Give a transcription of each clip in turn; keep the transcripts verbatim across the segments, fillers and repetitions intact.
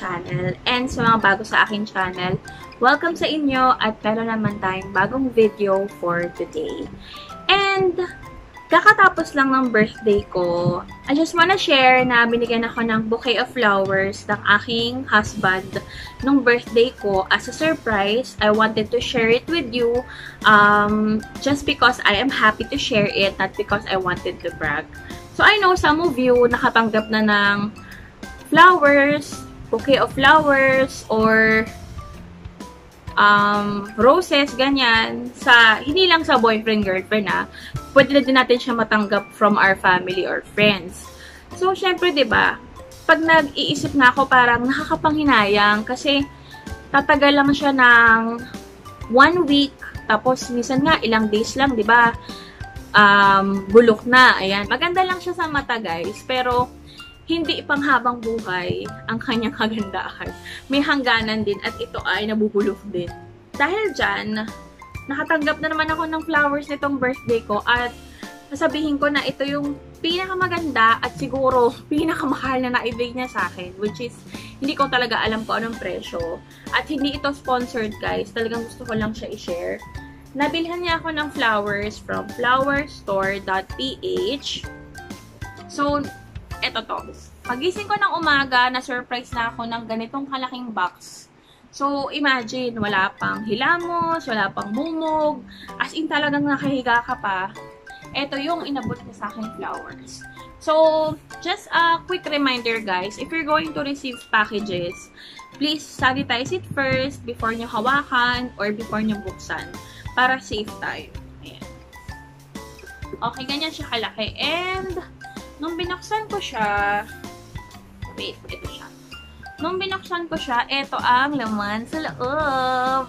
channel. And sa mga bago sa aking channel, welcome sa inyo at meron naman tayong bagong video for today. And kakatapos lang ng birthday ko, I just wanna share na binigyan ako ng bouquet of flowers ng aking husband nung birthday ko. As a surprise, I wanted to share it with you um, just because I am happy to share it, not because I wanted to brag. So I know some of you nakatanggap na ng flowers, bouquet of flowers, or um, roses, ganyan, sa, hindi lang sa boyfriend, girlfriend, ah. Pwede na din natin siya matanggap from our family or friends. So, syempre, diba, pag nag-iisip na ako, parang nakakapanghinayang, kasi tatagal lang siya ng one week, tapos, minsan nga, ilang days lang, diba, um, bulok na, ayan. Maganda lang siya sa mata, guys, pero, hindi panghabang buhay ang kanyang kagandahan. May hangganan din at ito ay nabubulok din. Dahil dyan, nakatanggap na naman ako ng flowers nitong birthday ko at sasabihin ko na ito yung pinakamaganda at siguro pinakamahal na naibig niya sa akin, which is hindi ko talaga alam kung anong presyo. At hindi ito sponsored, guys. Talagang gusto ko lang siya i-share. Nabilhan niya ako ng flowers from flowerstore dot p h. So, eto to. Pagising ko ng umaga, na-surprise na ako ng ganitong kalaking box. So, imagine, wala pang hilamos, wala pang mumog, as in talagang nakahiga ka pa. Eto yung inabot niya sa akin flowers. So, just a quick reminder, guys, if you're going to receive packages, please sanitize it first before nyo hawakan or before nyo buksan para safe tayo. Ayan. Okay, ganyan siya kalaki. And, nung binuksan ko siya, wait, ito siya. Nung binuksan ko siya, ito ang laman sa loob.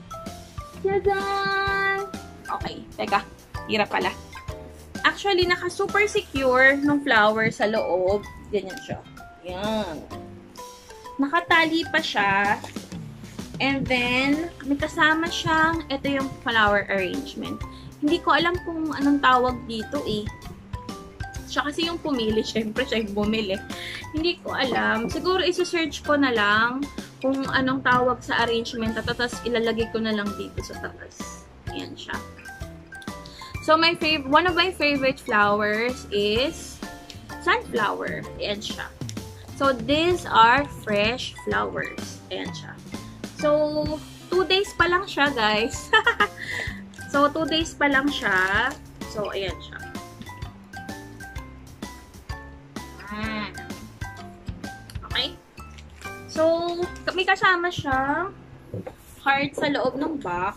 Tadaan! Okay, teka. Hirap pala. Actually, naka-super secure nung flower sa loob. Ganyan siya. Yan. Nakatali pa siya. And then, may kasama siyang, ito yung flower arrangement. Hindi ko alam kung anong tawag dito eh. Siya kasi yung pumili, syempre siya yung bumili. Hindi ko alam. Siguro isa-search ko na lang kung anong tawag sa arrangement at tapos ilalagay ko na lang dito sa taas. Ayan siya. So, my fav one of my favorite flowers is sunflower. Ayan siya. So, these are fresh flowers. Ayan siya. So, two days pa lang siya, guys. So, two days pa lang siya. So, ayan siya. Okay? So, may kasama siyang card sa loob ng box.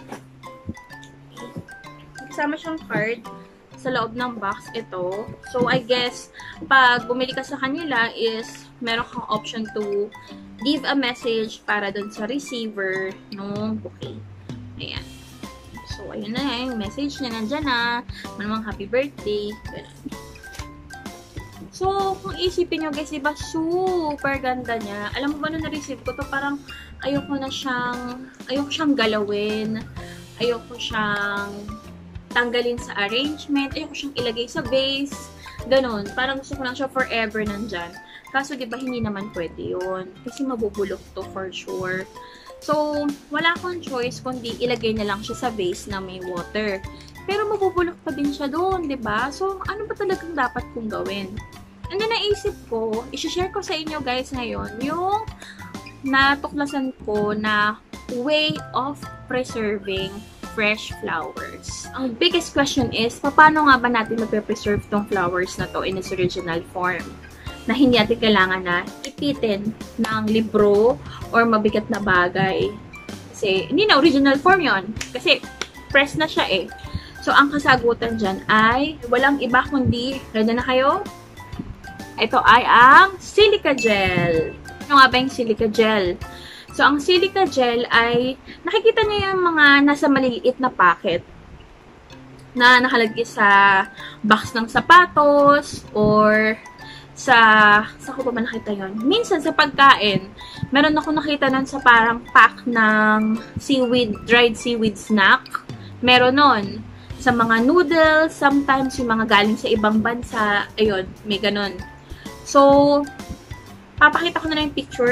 May kasama siyang card sa loob ng box. Ito. So, I guess, pag bumili ka sa kanila is, meron kang option to leave a message para dun sa receiver ng bouquet. Ayan. So, ayun na yung message niya. Nandyan na. Manamang happy birthday. Ganun. So, kung isipin nyo guys, diba, super ganda niya. Alam mo ba nung na-receive ko to, parang ayoko na siyang, ayoko siyang galawin, ayoko siyang tanggalin sa arrangement, ayoko siyang ilagay sa vase, ganun. Parang gusto ko lang siya forever nandyan. Kaso, diba, hindi naman pwede yun. Kasi mabubulok to for sure. So, wala akong choice kundi ilagay na lang siya sa vase na may water. Pero mabubulok pa din siya doon, diba? So, ano ba talagang dapat kong gawin? And then, naisip ko, isi-share ko sa inyo guys ngayon, yung natuklasan ko na way of preserving fresh flowers. Ang biggest question is, paano nga ba natin mag-preserve tong flowers na to in its original form? Na hindi natin kailangan na ipitin ng libro or mabigat na bagay. Kasi, hindi na original form yon. Kasi, press na siya eh. So, ang kasagutan dyan ay walang iba kundi, ready na kayo? Ito ay ang silica gel. Ano nga ba yung silica gel? So, ang silica gel ay, nakikita niyo yung mga nasa maliliit na packet na nakalagay sa box ng sapatos or sa, sa ko pa ba nakita yun? Minsan sa pagkain, meron ako nakita nun sa parang pack ng seaweed, dried seaweed snack. Meron nun. Sa mga noodles, sometimes yung mga galing sa ibang bansa, ayun, may ganun. So, papakita ko na lang yung picture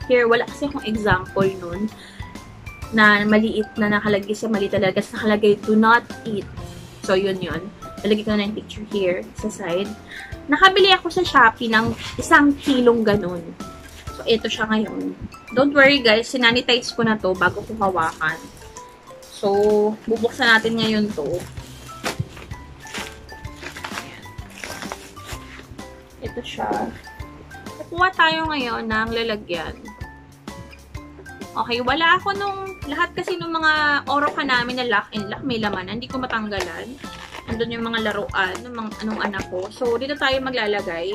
Here, wala kasi akong example nun na maliit na nakalagay sa mali talaga. Kasi nakalagay, do not eat. So, yun yun. Nalagay ko na yung picture here sa side. Nakabili ako sa Shopee ng isang kilong ganun. So, ito siya ngayon. Don't worry guys, sinanitize ko na to bago ko hawakan. So, bubuksan natin ngayon to. Ayan. Ito siya. Kukuha tayo ngayon ng lalagyan. Okay, wala ako nung, lahat kasi nung mga oroka namin na lock and lock, may laman. Hindi ko matanggalan. Andun yung mga laruan ng mga anong anak ko. So, dito tayo maglalagay.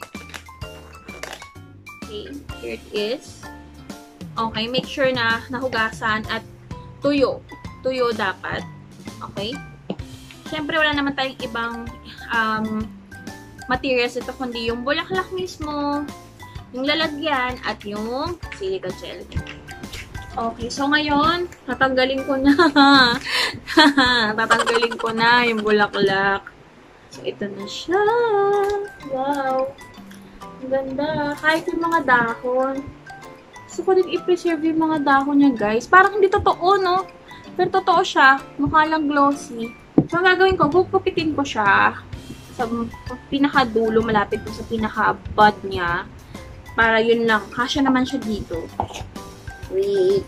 Okay, here it is. Okay, make sure na nahugasan at tuyo. Tuyo dapat. Okay? Siyempre, wala naman tayong ibang um, materials ito, kundi yung bulaklak mismo, yung lalagyan, at yung silica gel. Okay, so ngayon, tatanggalin ko na. tatanggalin ko na yung bulaklak. So, ito na siya. Wow! Ang ganda. Kahit yung mga dahon. Gusto ko din i-preserve yung mga dahon niya, guys. Parang hindi totoo, no? Pero totoo siya. Mukha lang glossy. So, ang gagawin ko, gugupitin ko siya sa pinakadulo, malapit po sa pinaka-bud niya. Para yun lang. Kasya naman siya dito. Wait.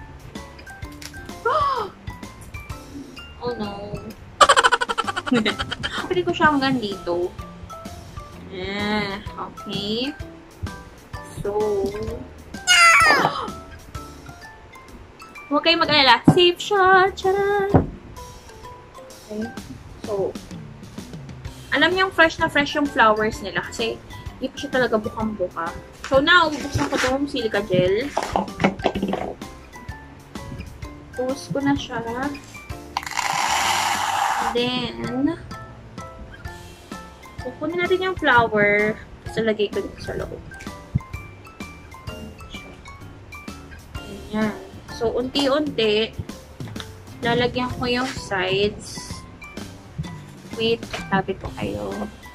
Oh no. Pwede ko siya hanggang dito. Ah, okay. So, huwag kayong mag-alala. Safe shot! Charan! Okay. So, alam niyo yung fresh na fresh yung flowers nila kasi hindi pa siya talaga bukang-buka. So, now, bubuksan ko itong silica gel. Post ko na siya. And then, kukunin natin yung flower. Tapos, lagay ko dito sa loob. Ayan. So, unti-unti, lalagyan ko yung sides. Wait, tabi ko kayo.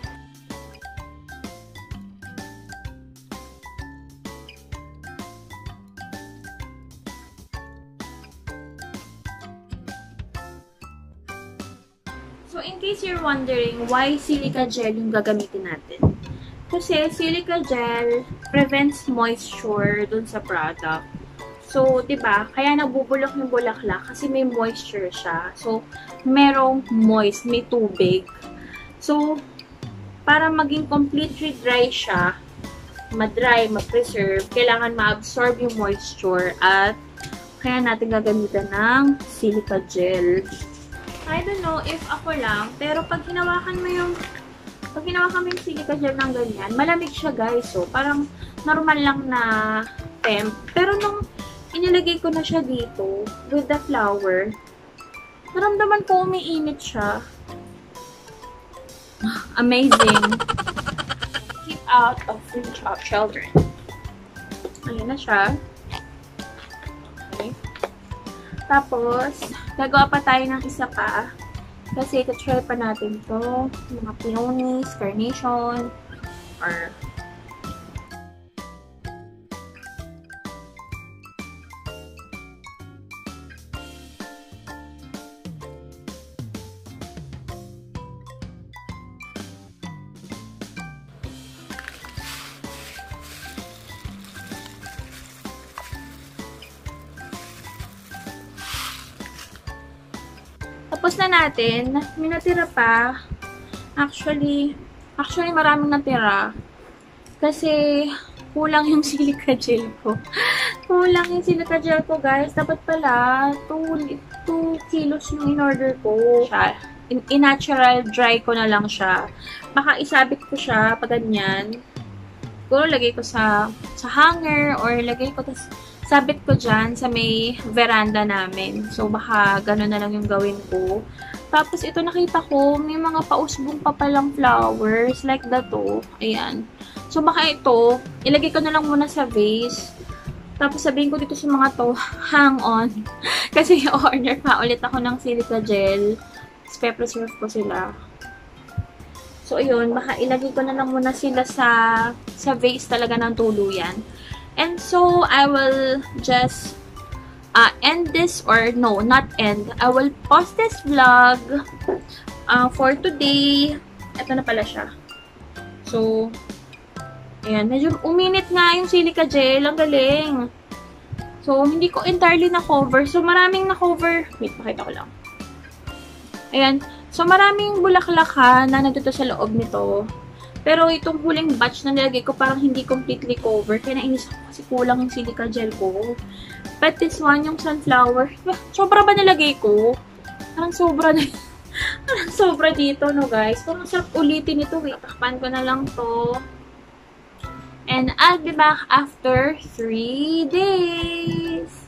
So, in case you're wondering why silica gel yung gagamitin natin. Kasi silica gel prevents moisture dun sa product. So, diba, kaya nabubulok yung bulaklak kasi may moisture siya. So, merong moist, may tubig. So, para maging completely dry siya, ma-dry, ma-preserve, kailangan ma-absorb yung moisture at kaya natin gagamitan ng silica gel. I don't know if ako lang, pero pag hinawakan mo yung pag hinawakan mo yung silica gel ng ganyan, malamig siya guys. So, parang normal lang na temp. Pero nung inilagay ko na siya dito with the flower, naramdaman ko umiinit siya. Amazing. Keep out of reach of children. Ayan na siya. Okay. Tapos, gagawa pa tayo ng isa pa. Kasi ita-try pa natin to. Mga peonies, carnation, or tapos na natin, may natira pa. Actually, actually maraming natira. Kasi, kulang yung silica gel ko. Kulang yung silica gel ko, guys. Dapat pala, two kilos yung in-order ko. In-natural dry ko na lang siya. Baka isabit ko siya, pag ganyan. Siguro, lagay ko sa, sa hanger, or lagay ko, tas sabit ko dyan sa may veranda namin. So, baka gano'n na lang yung gawin ko. Tapos, ito nakita ko, may mga pausbong pa palang flowers. Like that to. Ayan. So, baka ito, ilagay ko na lang muna sa vase. Tapos, sabihin ko dito sa mga to, hang on. Kasi, order pa ulit ako ng silica gel. Tapos, preserve ko sila. So, ayun, baka ilagay ko na lang muna sila sa, sa vase talaga ng tuluyan. And so, I will just uh, end this, or no, not end. I will pause this vlog uh, for today. Ito na pala siya. So, ayan. Medyo uminit nga yung silica gel. Ang galing. So, hindi ko entirely na-cover. So, maraming na-cover. Wait, pakita ko lang. Ayan. So, maraming bulaklak ha na nandito sa loob nito. Pero itong huling batch na nilagay ko, parang hindi completely cover. Kaya nainis ako kasi kulang yung silica gel ko. But this one, yung sunflower, sobra ba nilagay ko? Parang sobra na. Parang sobra dito, no guys. Kung masarap ulitin ito, wait, takpan ko na lang to. And I'll be back after three days.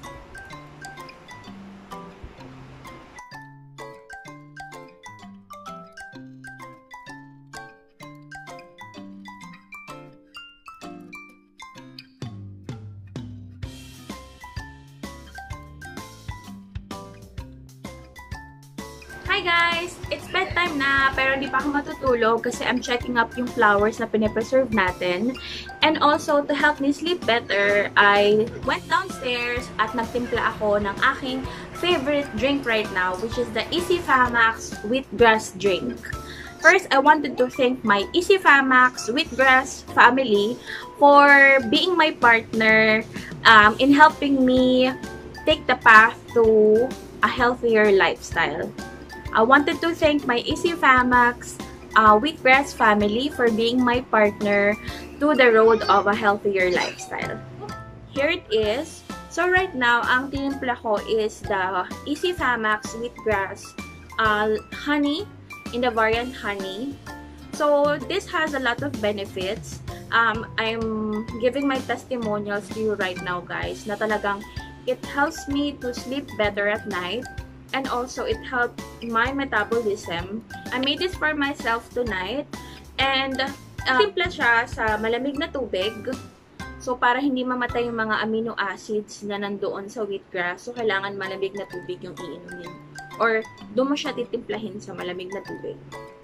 Hi guys! It's bedtime na, pero hindi pa ako matutulog kasi I'm checking up yung flowers na pinipreserve natin. And also, to help me sleep better, I went downstairs at nagtimpla ako ng aking favorite drink right now, which is the Easy Famax Wheatgrass drink. First, I wanted to thank my Easy Famax Wheatgrass family for being my partner um, in helping me take the path to a healthier lifestyle. I wanted to thank my Easy Famax uh, Wheatgrass family for being my partner to the road of a healthier lifestyle. Here it is. So right now, ang tinimpla ko is the Easy Famax Wheatgrass uh, honey in the variant honey. So this has a lot of benefits. Um, I'm giving my testimonials to you right now, guys, na talagang it helps me to sleep better at night. And also, it helped my metabolism. I made this for myself tonight. And, uh, timpla siya sa malamig na tubig. So, para hindi mamatay yung mga amino acids na nandoon sa wheatgrass. So, kailangan malamig na tubig yung iinumin. Or, doon mo siya titimplahin sa malamig na tubig.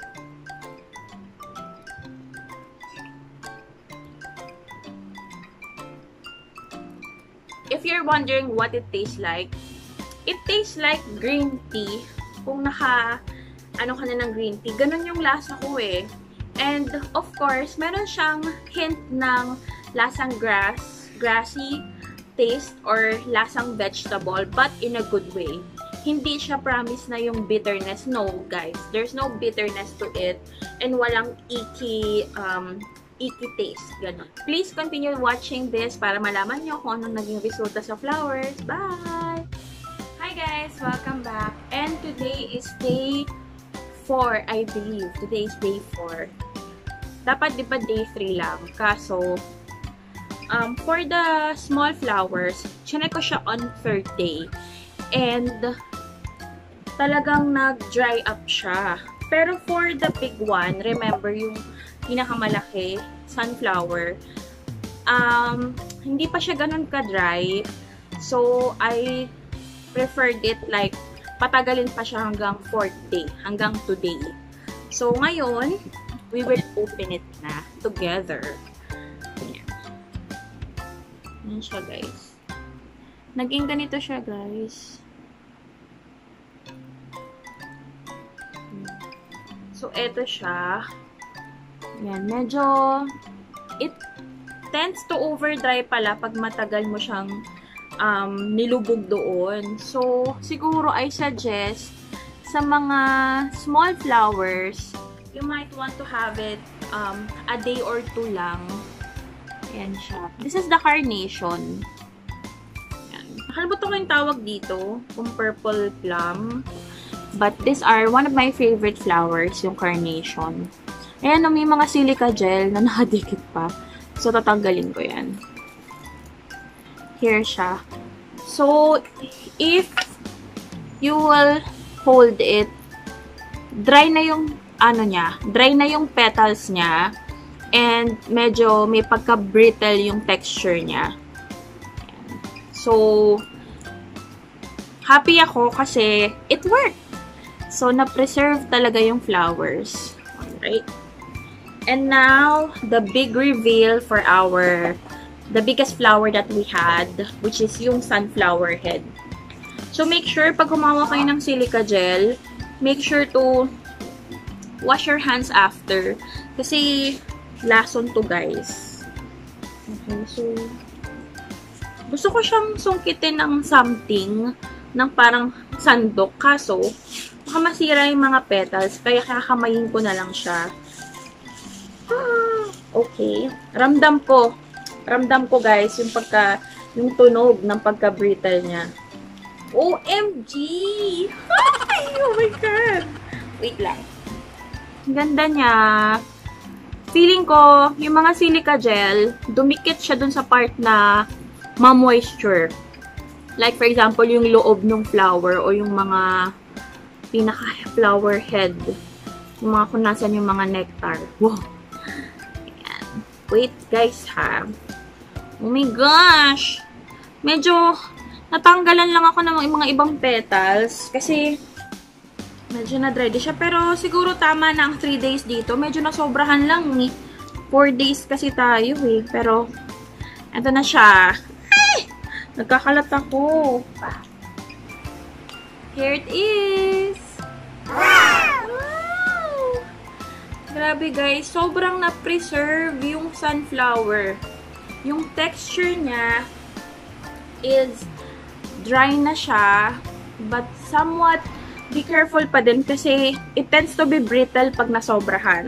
If you're wondering what it tastes like, it tastes like green tea. Kung naka, ano ka na ng green tea, ganun yung lasa ko eh. And, of course, meron siyang hint ng lasang grass, grassy taste or lasang vegetable, but in a good way. Hindi siya promise na yung bitterness. No, guys. There's no bitterness to it. And walang icky, um, icky taste. Ganun. Please continue watching this para malaman nyo kung anong naging resulta sa flowers. Bye! Hi guys! Welcome back. And today is day four, I believe. Today is day four. Dapat di ba day three lang? Kaso, um, for the small flowers, chinek ko siya on third day. And, talagang nag-dry up siya. Pero for the big one, remember yung pinakamalaki, sunflower, um, hindi pa siya ganun ka-dry. So, I preferred it like patagalin pa siya hanggang fourth day, hanggang today. So, ngayon, we will open it na together. Ayan. Ayan siya, guys. Naging ganito siya, guys. So, eto siya. Ayan, medyo it tends to overdry pala pag matagal mo siyang um, nilubog doon. So, siguro I suggest sa mga small flowers, you might want to have it um, a day or two lang. Ayan siya. This is the carnation. Ayan. Nakalimutan ko yung tawag dito, kung purple plum. But these are one of my favorite flowers, yung carnation. Ayan, may mga silica gel na nakadikit pa. So, tatanggalin ko yan. Here siya. So, if you will hold it, dry na yung, ano niya, dry na yung petals niya, and medyo may pagka-brittle yung texture niya. So, happy ako kasi it worked. So, na-preserve talaga yung flowers. Alright. And now, the big reveal for our the biggest flower that we had, which is yung sunflower head. So, make sure, pag gumawa kayo ng silica gel, make sure to wash your hands after. Kasi, lason to, guys. Okay, so, gusto ko siyang sungkitin ng something, ng parang sandok. Kaso, baka masira yung mga petals, kaya kakamayin ko na lang siya. Ah, okay. Ramdam ko. Ramdam ko, guys, yung pagka, yung tunog ng pagka-brittle niya. O M G! Ay, oh my God! Wait lang. Ganda niya. Feeling ko, yung mga silica gel, dumikit siya dun sa part na ma-moisture. Like, for example, yung loob ng flower o yung mga pinaka-flower head. Yung mga kung nasan yung mga nectar. Wow! Ayan. Wait, guys, ha? Oh my gosh! Medyo natanggalan lang ako ng mga ibang petals kasi medyo na-dry siya. Pero siguro tama na ang three days dito. Medyo nasobrahan lang eh. four days kasi tayo eh. Pero, eto na siya. Ay! Nagkakalat ako. Here it is. Wow! Grabe guys. Sobrang na-preserve yung sunflower. Yung texture niya is dry na siya. But somewhat be careful pa din kasi it tends to be brittle pag nasobrahan.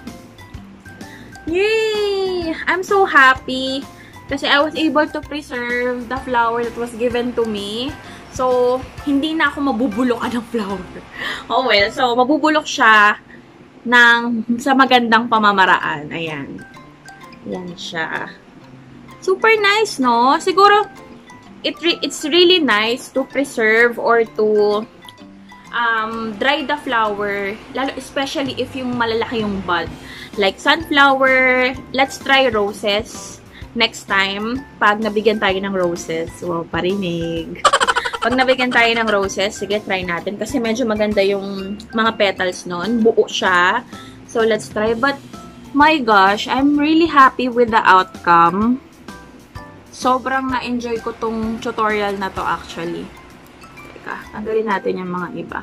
Yay! I'm so happy kasi I was able to preserve the flower that was given to me. So, hindi na ako mabubulok ng flower. Oh well, so mabubulok siya ng, sa magandang pamamaraan. Ayan. Ayan siya. Super nice, no? Siguro, it re it's really nice to preserve or to um, dry the flower, lalo especially if yung malalaki yung bud. Like sunflower, let's try roses next time pag nabigyan tayo ng roses. Wow, parinig. Pag nabigyan tayo ng roses, sige, try natin. Kasi medyo maganda yung mga petals nun. Buo siya. So, let's try. But, my gosh, I'm really happy with the outcome. Sobrang na-enjoy ko tong tutorial na to actually. Teka, tanggalin natin yung mga iba.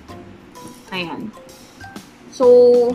Ayan. So,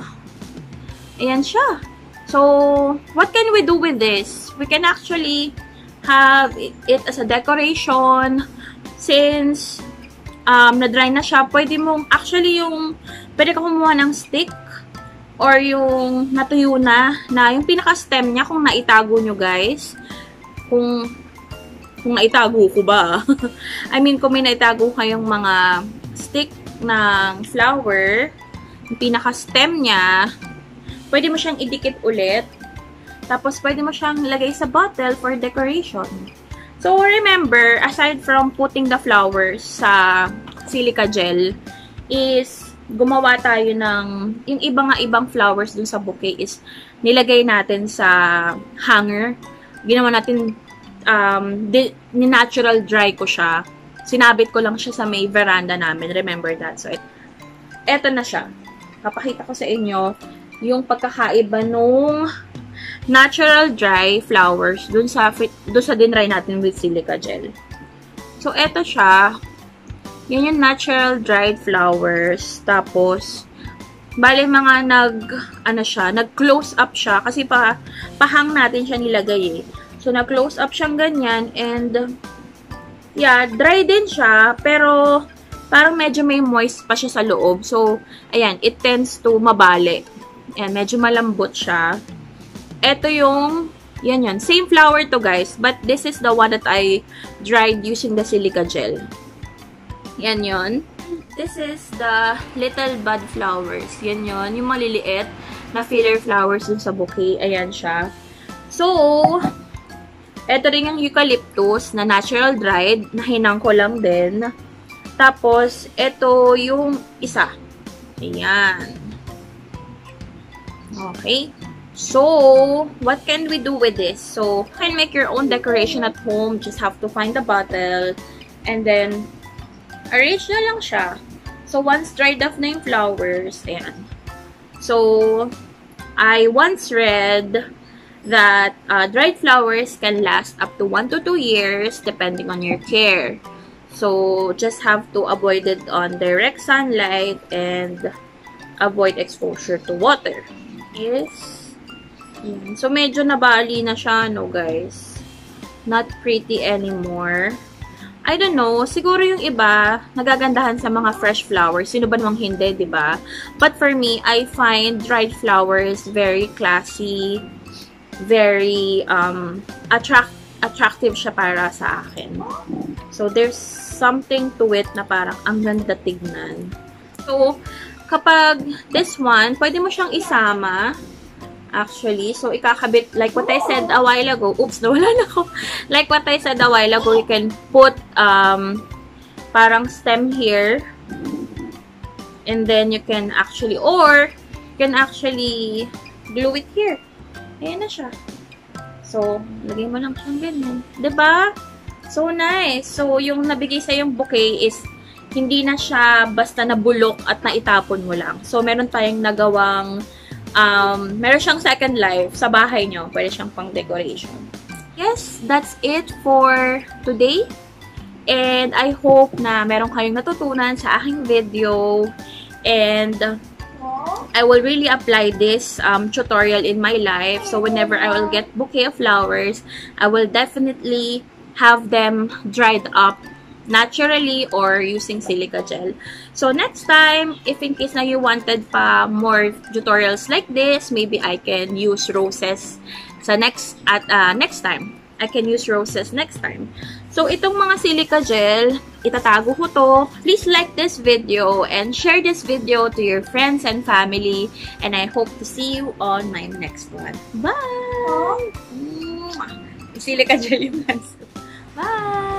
ayan siya. So, what can we do with this? We can actually have it as a decoration. Since um, na-dry na siya, pwede mong, actually yung, pwede ka kumuha ng stick or yung natuyo na, na yung pinaka-stem niya kung naitago nyo guys. Kung, kung naitago ko ba. I mean, kung may naitago kayong mga stick ng flower, yung pinaka-stem niya, pwede mo siyang idikit ulit. Tapos, pwede mo siyang lagay sa bottle for decoration. So, remember, aside from putting the flowers sa silica gel, is gumawa tayo ng, yung iba nga ibang flowers dun sa bouquet is nilagay natin sa hanger. Ginawa natin, um, ni-natural dry ko siya. Sinabit ko lang siya sa may veranda namin. Remember that. So, et, eto na siya. Papakita ko sa inyo yung pagkakaiba nung natural dry flowers dun sa, dun sa dinry natin with silica gel. So, eto siya. Yan yung natural dried flowers. Tapos, bale mga nag, ano siya, nag-close up siya. Kasi pa, pahang natin siya nilagay eh. So, nag-close up siyang ganyan. And, yeah, dry din siya. Pero, parang medyo may moist pa siya sa loob. So, ayan, it tends to mabali. Ayan, medyo malambot siya. Ito yung, yan yan. Same flower to guys. But, this is the one that I dried using the silica gel. Yan yun. This is the little bud flowers. Yan yun. Yung maliliit na filler flowers dun sa bouquet. Ayan siya. So, ito rin yung eucalyptus na natural dried. Nahinang ko lang din. Tapos, ito yung isa. Ayan. Okay. So, what can we do with this? So, you can make your own decoration at home. Just have to find the bottle. And then, arrange na lang siya. So, once dried off na yung flowers, ayan. So, I once read that uh, dried flowers can last up to one to two years depending on your care. So, just have to avoid it on direct sunlight and avoid exposure to water. Yes. Yan. So, medyo nabali na siya, no, guys? Not pretty anymore. I don't know, siguro yung iba, nagagandahan sa mga fresh flowers. Sino ba namang hindi, diba? But for me, I find dried flowers very classy, very um, attract attractive siya para sa akin. So, there's something to it na parang ang ganda tignan. So, kapag this one, pwede mo siyang isama. Actually, so ikakabit, like what I said a while ago, oops, nawala na ako. Like what I said a while ago, you can put um, parang stem here. And then you can actually, or you can actually glue it here. Ayan na siya. So, lagay mo lang siyang ganyan. Diba? So nice. So, yung nabigay sa yung bouquet is hindi na siya basta nabulok at naitapon mo lang. So, meron tayong nagawang, um, meron siyang second life sa bahay nyo. Pwede siyang pang decoration. Yes, that's it for today. And I hope na meron kayong natutunan sa aking video. And I will really apply this um, tutorial in my life. So, whenever I will get bouquet of flowers, I will definitely have them dried up naturally or using silica gel. So, next time, if in case na you wanted pa more tutorials like this, maybe I can use roses sa next, at uh, next time. I can use roses next time. So, itong mga silica gel, itatago ko to. Please like this video and share this video to your friends and family. And I hope to see you on my next one. Bye! Silica gel yung hands. Bye!